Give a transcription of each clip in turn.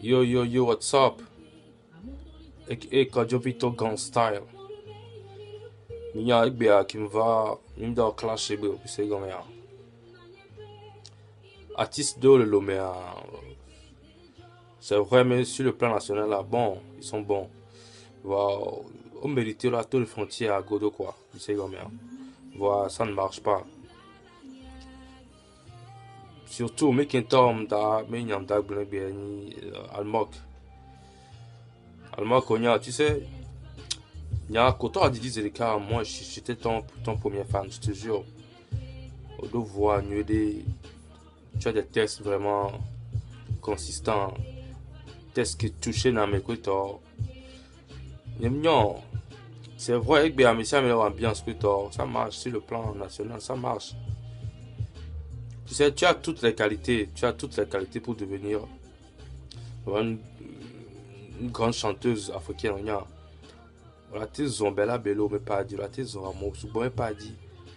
Yo, yo, yo, what's up? Et Vito Gang Style. Minha IBA qui me va, me da clash bro, c'est comme ça. Artiste de le mais c'est vrai, mais sur le plan national là, bon, ils sont bons. Voilà, on mérite là tous les frontières à Godo quoi, c'est comme ça. Voilà, ça ne marche pas. Surtout, mais qui tombe da, mais n'y a pas de bien Almok. Almok, tu sais. Il y a un côté à Didi Zelika, moi j'étais ton premier fan, je te jure. On doit voir, tu as des tests vraiment consistants, tests qui touchaient dans mes côtés. C'est vrai que mais ça ambiance ça marche sur le plan national, ça marche. Tu sais, tu as toutes les qualités pour devenir une, une grande chanteuse africaine. Voilà, tu zombella bello, mais pas dit, là, tu zombella, mais pas dit.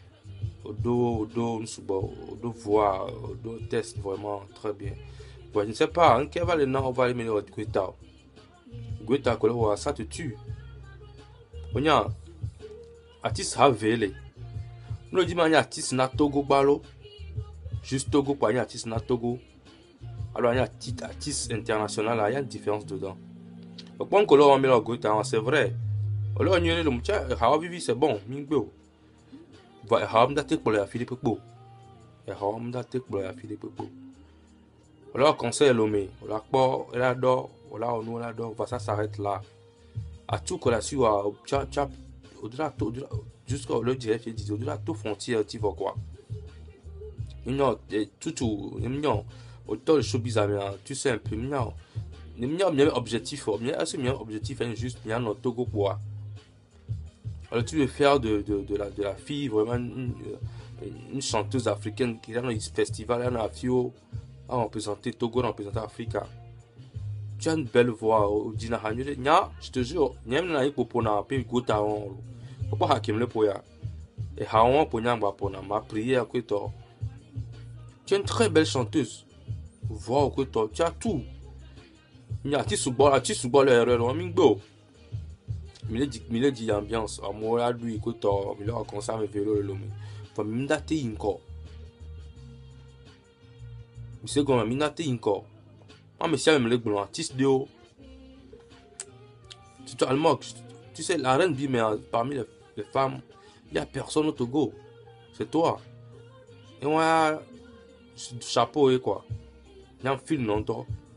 Odo voix, Odo test vraiment très bien. Bon, je ne sais pas, hein, quel va le nom, on va aller mener au Guetta. Guetta, ça te tue. On y a artiste Havele. On dit, man, artiste na Togo balo. Juste Togo, pas un artiste na Togo. Alors, il y a un artiste international, il y a une différence dedans. Donc, quand on met le Guetta, c'est vrai. Alors, on y a le moucha, Hawaii, c'est bon, Mingbo. Va, Hawaii, date pour la Philippe Bo. Hawaii, date pour la Philippe Bo. Alors, conseil Lomé, on l'a pas, elle adore, on adore, ça s'arrête là. À tout qu'on a su, au-delà, jusqu'au le direct, il dit, au-delà, tout frontière, tu vois quoi. Non, non, autant le showbiz, tu sais un peu, non, non, objectif, assez bien objectif, juste, bien, notre Togo, quoi. Alors, tu veux faire de la fille vraiment une chanteuse africaine qui est dans les festivals, dans la FIO, à représenter Togo, à représenter Africa. Tu as une belle voix, Dina Hanyule. Je te jure, Nyam na ipo pona, pe gota on. Papa hakim le poya. Et haon ponya mba pona, ma prière que toi. Tu es une très belle chanteuse. Voix que toi, tu as tout. Nya ti subo le erreur, mingbo. Mile di ambiance, amour à lui que toi, mile a comme ça me vélo le lomé. Fa mindate inko. Mise goma mindate inko. Ah, mais si elle me l'a dit, artiste de haut. Tu sais, la reine dit, mais parmi les femmes, il n'y a personne au Togo. C'est toi. Et moi, chapeau et quoi. Il y a un film, non, toi.